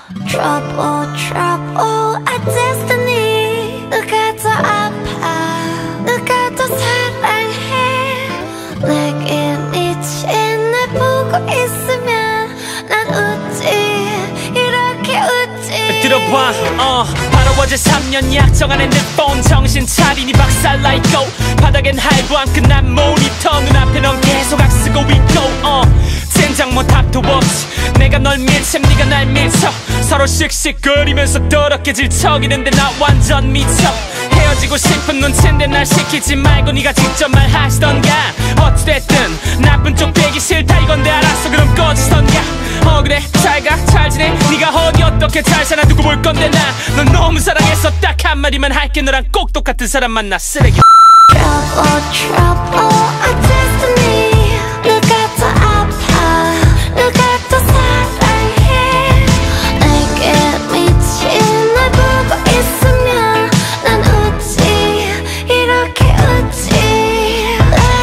Trouble, trouble, our destiny. 누가 더 아파, 누가 더 사랑해. 내게 미친 날 보고 있으면 난 웃지, 이렇게 웃지. 들어봐, 바로 어제 3년 약정 안에 내 폰 정신 차리니 박살나 있고 바닥엔 할부한 끝난 모니터 눈앞에 넌 계속 악쓰고 있고 젠장 뭐 답도 없지. 내가 널 밀참 네가 날 밀쳐 서로 씩씩거리면서 더럽게 질척이는데 나 완전 미쳐. 헤어지고 싶은 눈치인데 날 시키지 말고 네가 직접 말하시던가. 어찌됐든 나쁜 쪽 되기 싫다 이건데 알았어 그럼 꺼지던가. 그래 잘가 잘 지내. 네가 어디 어떻게 잘 사나 두고 볼 건데 나 넌 너무 사랑해서 딱 한마디만 할게. 너랑 꼭 똑같은 사람 만나 쓰레기. Trouble, trouble, our destiny. 누가 더 아파, 누가 더 사랑해. 내게 미친 날 보고 있으면 난 웃지, 이렇게 웃지.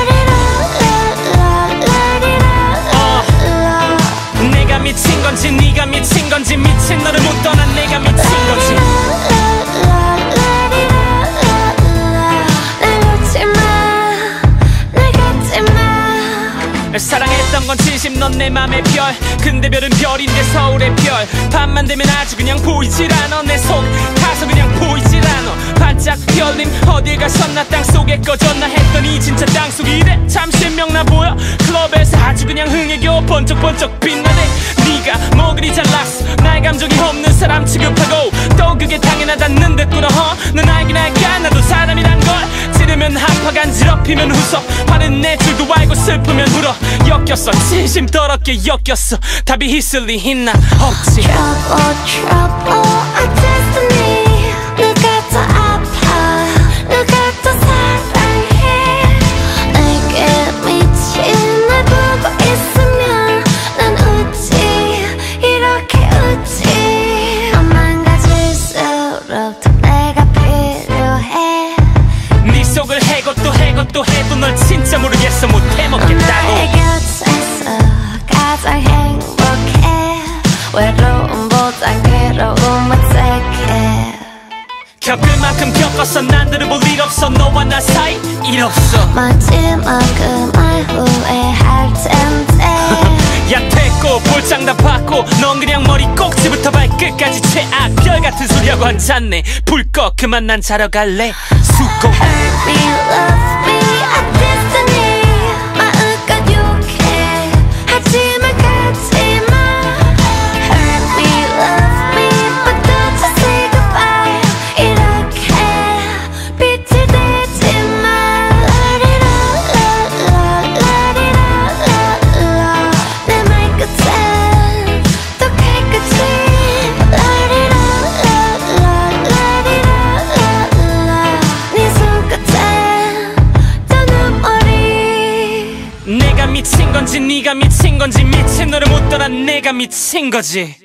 내가 미친 건지 네가 미친 건지 미친 너를 못 떠난 내가 미친 거지. 사랑했던 건 진심 넌 내 맘의 별. 근데 별은 별인데 서울의 별. 밤만 되면 아주 그냥 보이질 않아. 내 손 가서 그냥 보이질 않아. 반짝 별님 어딜 가셨나 땅속에 꺼졌나 했더니 진짜 땅속이 이래. 참 신명나 보여. 클럽에서 아주 그냥 흥에 겨워 번쩍번쩍 빛나네. 네가 뭐 그리 잘났어. 나의 감정이 없는 사람 취급하고 또 그게 당연하다는 듯구나. 넌 알긴 알까 나도 사람이란 걸. 찌르면 아파 간지럽히면 웃어. 화는 내 줄도 알고 슬프면 울어. 엮였어 진심 더럽게 엮였어. 답이 있을리 있나 없지. Trouble, trouble, our destiny. 누가 더 아파, 누가 더 사랑해. 내게 미친 날 보고 있으면 난 웃지, 이렇게 웃지. 너만 가질수록 더 내가 필요해. 네 속을 해고 또 해고 또 해도 널 진짜 모르겠어 못 해먹겠다고. 나의 곁에서 가장 행복해. 외로움보단 괴로움을 택해. 겪을 만큼 겪었어 난 들어볼 일 없어. 너와 나 사이 일 없어. 마지막은 말 후회할 텐데. 야 됐고 볼장 다 받고 넌 그냥 머리 꼭지부터 발끝까지 최악. 별같은 소리하고 앉았네. 불 꺼 그만 난 자러 갈래. 수고. Hurt me, love me, our destiny. 마음껏 욕해 하지만 가지마. Hurt me, love me, but don't you say goodbye. 이렇게 빛이 되지마. 내 말끝엔 또 깨끗이. 네 손끝엔 또 눈물이. 내가 미친 건지 네가 미친 건지 미친 너를 못 떠난 내가 미친 거지.